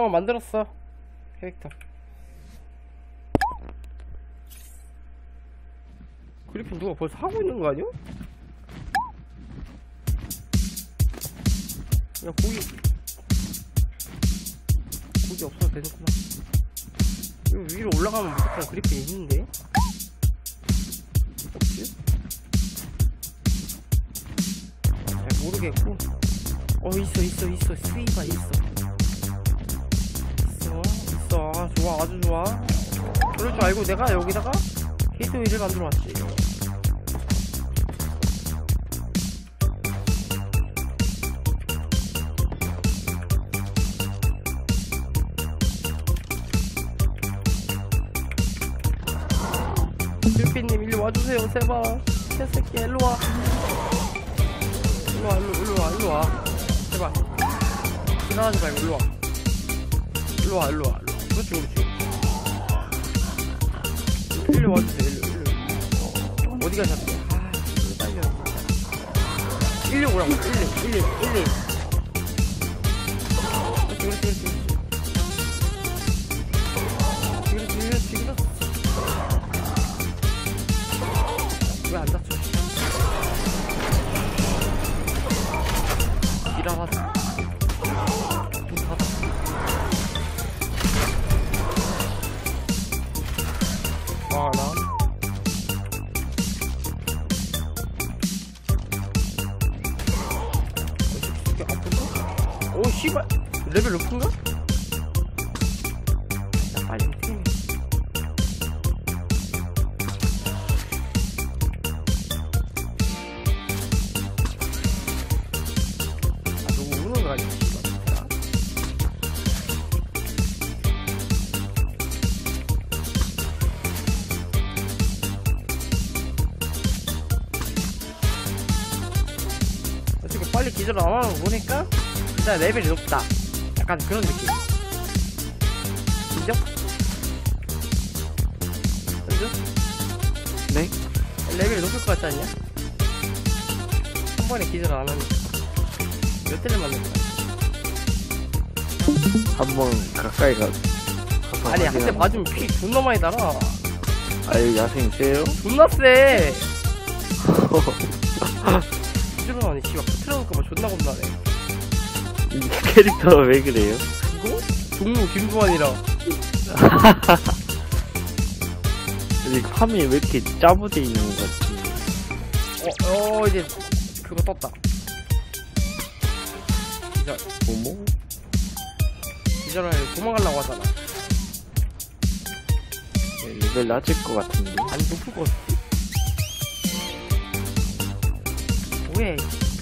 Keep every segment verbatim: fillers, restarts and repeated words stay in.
형은 만들었어 캐릭터. 그리핀 누가 벌써 하고 있는 거 아니야? 야 고기 고기 없어도 되는구나. 여기 위로 올라가면 무조건 그리핀이 있는데 없지? 잘 모르겠고. 어 있어 있어 있어 스위가 있어 있어 있어. 아 좋아 아주 좋아. 그럴 줄 알고 내가 여기다가 게이트웨이를 만들어 왔지. 필피님 일로 와주세요 제발. 개새끼 일로와 일로와 일로 일로와 일로와 제발. 지나가지 말고 일로와 일로와 일로와 일로와. 그렇지 그렇지. 일로 와주세요 일로 일로. 어디 가셨대? 아 빨려 진짜. 일로 오라고. 일로 일로 일로. 그렇지 그렇지 그렇지 그렇지 그렇지 그렇지. 왜 안 다쳐? 일어나자. 문 닫아. 와, 나. 이게 아픈가? 오, 씨발. 레벨 높은가? 야, 빨리 팀. 빨리 기절 안 하는 거 보니까 일단 레벨이 높다. 약간 그런 느낌. 인정? 인정? 네? 레벨이 높을 것 같지 않냐? 한 번에 기절 안 하니까. 몇 대를 맞는 거야? 한 번 가까이 가. 아니 한 대 맞으면 피 존나 많이 달아. 아유 야생 세요? 존나 세. 기절은 아니 씨발 터트려놓을까봐 존나 겁나네. 이 캐릭터가 왜 그래요? 이거? 종로 김수환이라. 근데 화면이 왜 이렇게 짜부돼 있는 것 같지? 어, 어 이제 그거 떴다. 기절. 뭐뭐? 기절을 도망가려고 하잖아. 네, 레벨 낮을 것 같은데. 아니 높을 것 같지? 뭐해?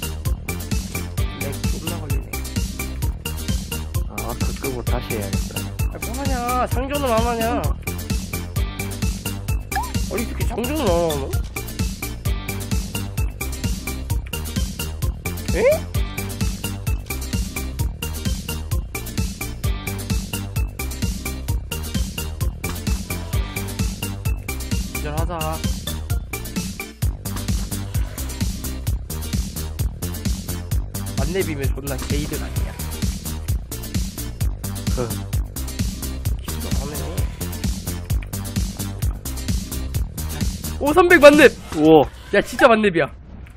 렉 존나 걸리네. 아 아까 끄고 다시 해야겠다. 아 뭐하냐? 장전을 안 하냐? 아니 이렇게 장전을 안 하노? 에? 기절하자. 만렙이면 존나 게이드 아니야? 그 기절 안해. 오 삼백 만렙! 우와 야 진짜 만렙이야.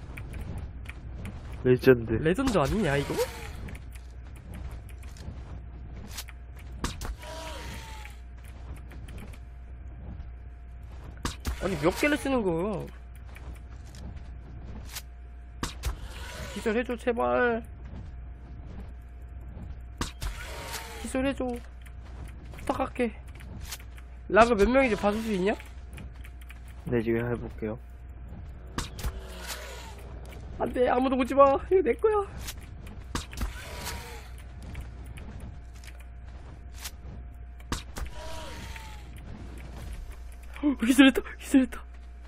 레전드. 레전드 아니냐 이거? 아니 몇 개를 쓰는 거야? 기절해줘 제발. 기절해줘 부탁할게. 라그 몇 명인지 봐줄 수 있냐? 네 지금 해볼게요. 안돼 아무도 오지마. 이거 내거야. 기절했다 기절했다.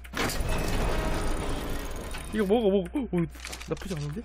이거 먹어 먹어. 오 나쁘지 않은데?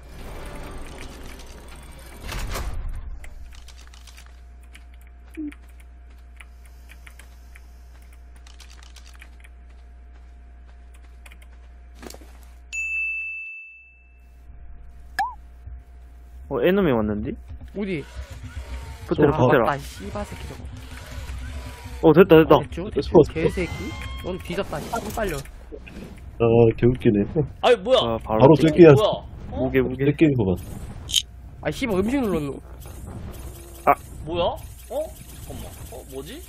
어 에너미 왔는데? 어디? 붙여라, 저거 붙여라. 아, 씨바 새끼 저거. 어, 됐다, 됐다. 됐죠? 됐어. 개새끼? 넌 뒤졌다, 씨. 빨려. 아, 개웃기네. 아니 뭐야? 아, 바로. 바로 뜯기. 뜯기야. 뭐야? 어? 무게, 무게. 뜯기는 거 봐. 아, 씨발 음식 눌렀노. 뭐야? 어? 잠깐만. 어 뭐지?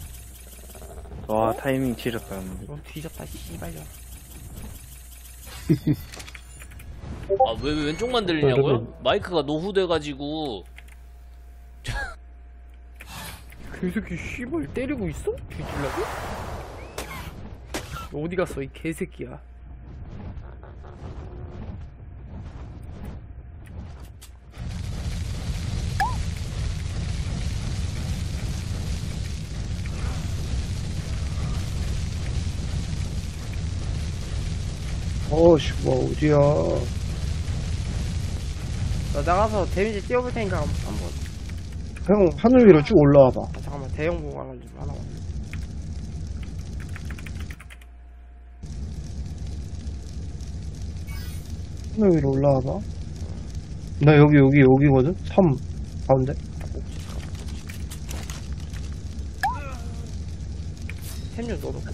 와, 타이밍 지렸다. 근데. 넌 뒤졌다, 씨발려. 아 왜 왼쪽만 들리냐고요? 마이크가 노후돼가지고. 개새끼 씨발 때리고 있어? 뒤질라고? 너 어디 갔어, 이 개새끼야. 어씨, 뭐, 어디야. 나 나가서 데미지 띄워볼 테니까 한- 한번. 형, 하늘 위로 쭉 올라와봐. 아, 잠깐만, 대형 보관을 좀 하나. 하늘 위로 올라와봐. 나 여기, 여기, 여기거든? 삼. 가운데? 템 좀 넣어놓고.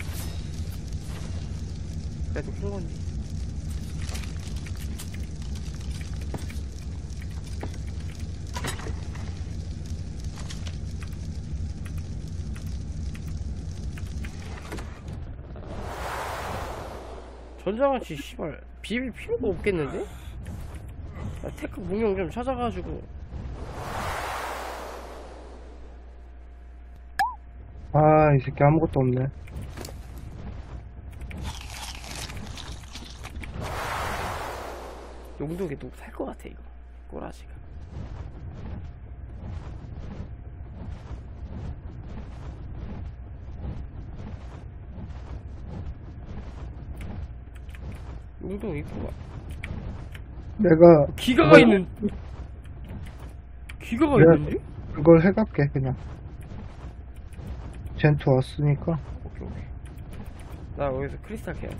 그래도 큰 건지. 전장아치 씨발 비빌 필요가 없겠는데? 야, 테크 공룡 좀 찾아가지고. 아, 이 새끼 아무것도 없네. 용독에 누구 살 것 같아 이거 꼬라지가. 용독 입구가 내가 기가가 있는 기가가 내가 있는데? 그걸 해갈게, 그냥. 젠투 왔으니까. 오케이 오케이. 나 여기서 크리스탈 캐야 돼.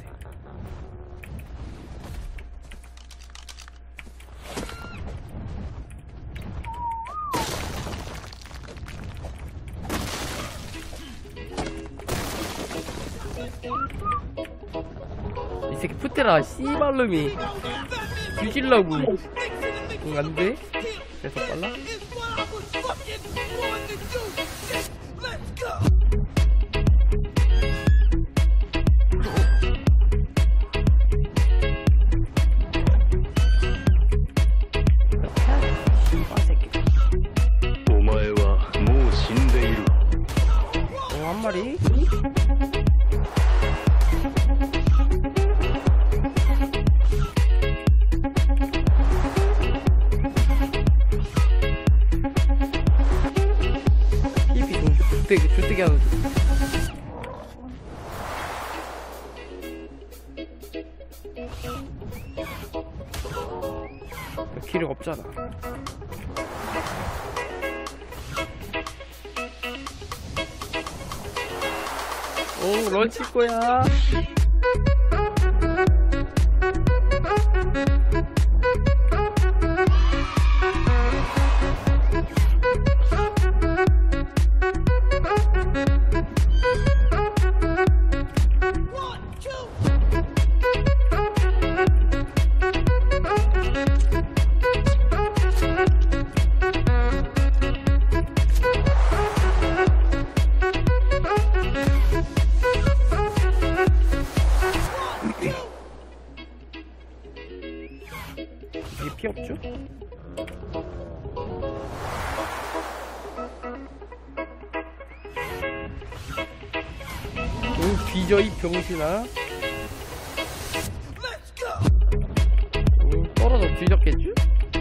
이 새끼 푸테라 씨발놈이 뒤질라고. 응, 안돼? 계속 빨라? 씨발 새끼. お前はもう死んでいる。 어, 한 마리? 히피 좀 주택, 주택이 하는. 기력 없잖아. 오, 런칠 거야. 이게 피 없죠? 오, 뒤져 이 병신아. 오, 떨어져 뒤졌겠지?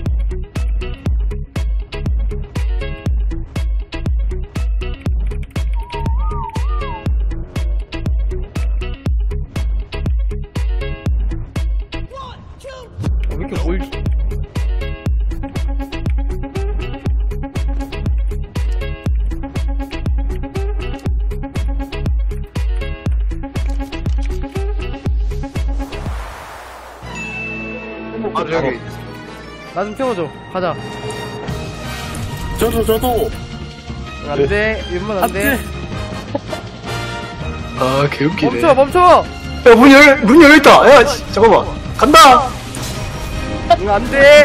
어, 왜 이렇게 멀지? 아, 저기. 나 좀 태워줘. 가자. 저도, 저도! 안 돼. 일본 안 돼. 아, 개웃기네. 멈춰, 멈춰! 야, 문 열, 문 열렸다. 야, 씨, 잠깐만. 간다! 응, 안 돼.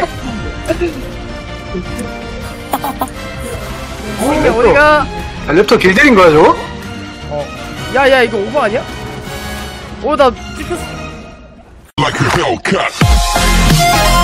어디가, 어디가? 야, 랩터 길들인 거야, 저거? 야, 야, 이거 오버 아니야? 어, 나 찍혔어. Like a Hellcat.